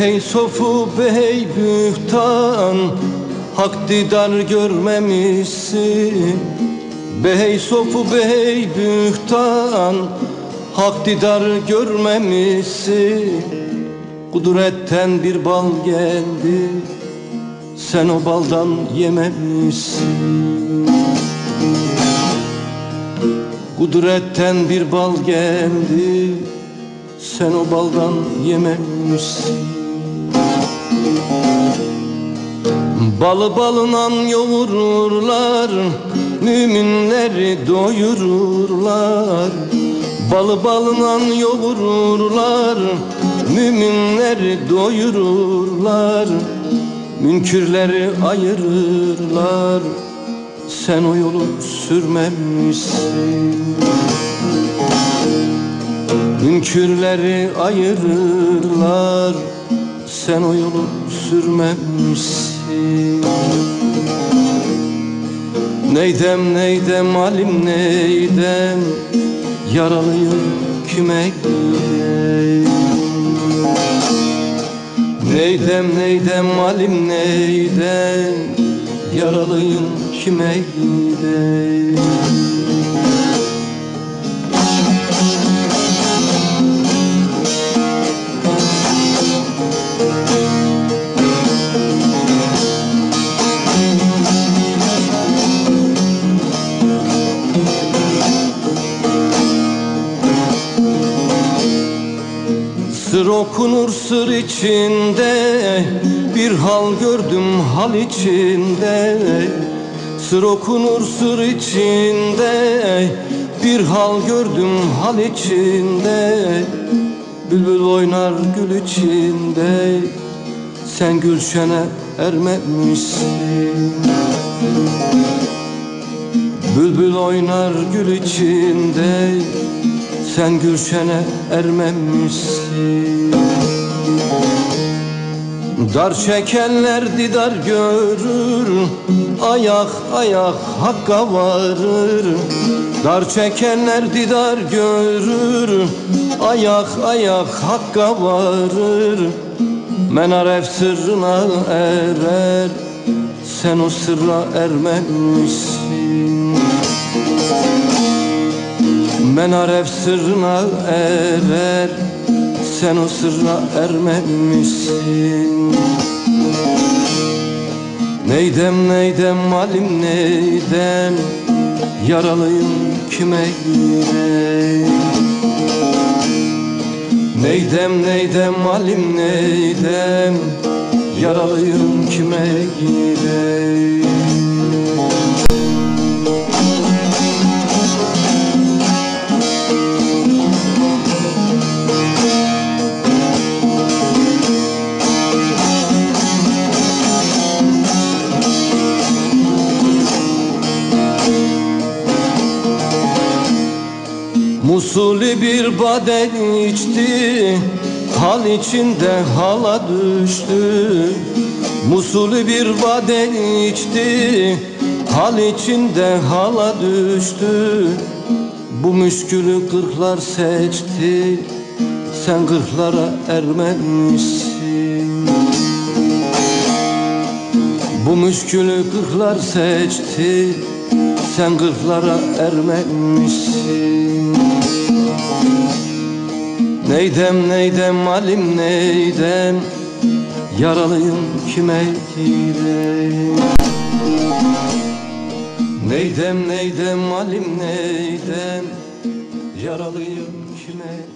Behey sofu behey bühtan, hak didar görmemişsin. Behey sofu behey bühtan, hak didar görmemişsin. Kudretten bir bal geldi, sen o baldan yememişsin. Kudretten bir bal geldi, sen o baldan yememişsin. Balı balından yoğururlar, müminleri doyururlar. Balı balından yoğururlar, müminleri doyururlar. Münkürleri ayırırlar, sen o yolu sürmemişsin. Münkürleri ayırırlar, sen o yolu sürmemişsin. Neydem neydem alim neydem, yaralıyım kime gideyim. Neydem neydem alim neydem, yaralıyım kime gideyim. Sır okunur sır içinde, bir hal gördüm hal içinde. Sır okunur sır içinde, bir hal gördüm hal içinde. Bülbül oynar gül içinde, sen gülşene ermemişsin. Bülbül oynar gül içinde, sen gülşene ermemişsin. Dar çekenler didar görür, ayak ayak hakka varır. Dar çekenler didar görür, ayak ayak hakka varır. Menaref sırrına erer, sen o sırra ermemişsin. Menaref sırrına erer, sen o sırra ermemişsin. Neydem neydem alim neydem, yaralıyım kime gideyim. Neydem neydem alim neydem, yaralıyım kime gideyim. Usulü bir bade içti, hal içinde hala düştü. Usulü bir bade içti, hal içinde hala düştü. Bu müşkülü kırklar seçti, sen kırklara ermemişsin. Bu müşkülü kırklar seçti, sen kırklara ermemişsin. Neydem neydem alim neydem, yaralıyım kime gideyim. Neydem neydem alim neydem, yaralıyım kime